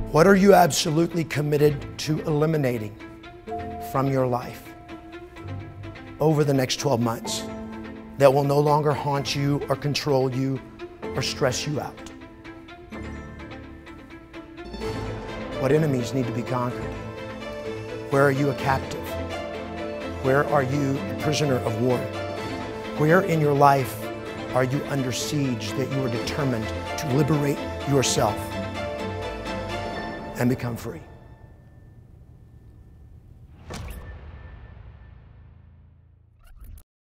What are you absolutely committed to eliminating from your life over the next 12 months that will no longer haunt you or control you or stress you out? What enemies need to be conquered? Where are you a captive? Where are you a prisoner of war? Where in your life are you under siege that you are determined to liberate yourself and become free?